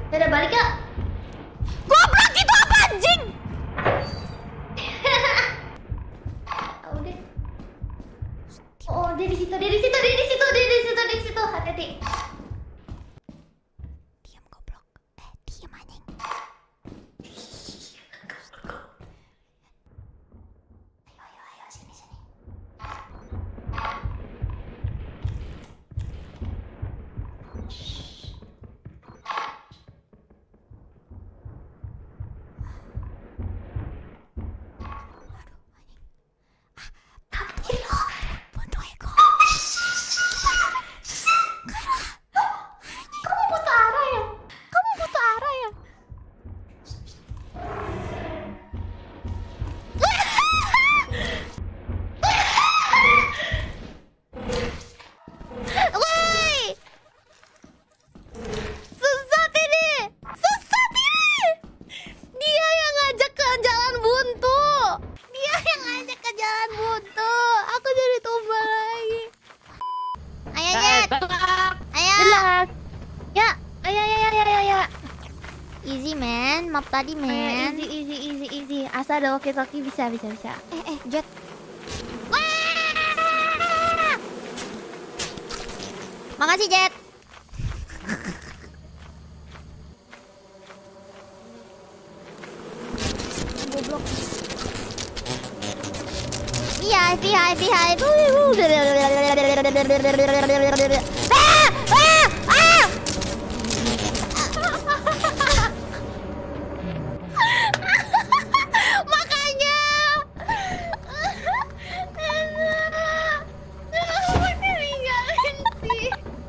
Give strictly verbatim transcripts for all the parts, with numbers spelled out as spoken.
Udah balik ya. Goblok, itu apa anjing? Udah. Oh, dia di situ, dia di situ, dia di situ, dia di situ, dia di situ. Hati-hati. Diam goblok. Eh, diam anjing. Ayo, ayo, ayo, sini, sini. Kamu buta arah ya? Kamu buta arah ya? Woi! Sesat ini! Sesat ini! Dia yang ngajak ke jalan buntu! Dia yang ngajak ke jalan buntu! Aku jadi tumbal lagi. Ayo, Jet! Ayo! Jelas. Ya, ayo, ayo, ayo, ayo, ayo. Easy, man. Map tadi, Ayo, man. easy, easy, easy, easy. Asal ada walkie-talkie bisa, bisa, bisa. Eh, eh, Jet. Wah! Makasih, Jet. Goblok. Iya, behind, behind. Ah! Ah! Ah! Makanya. Kenapa ninggalin sih?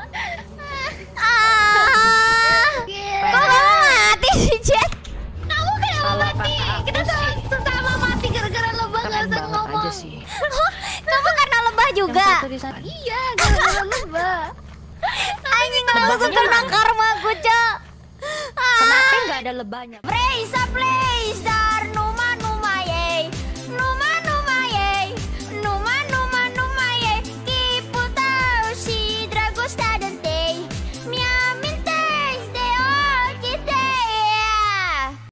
Ah! Kok kamu mati sih, Jet? Kamu kenapa mati? Kita sama- sesama mati gara-gara lebah nggak bisa ngomong. Kamu karena lebah juga. Iya, gara-gara lebah. Anjing langsung kena karma gue, Cok. Kenapa nggak ada lebahnya? Praise a place dar numa numa ye. Numa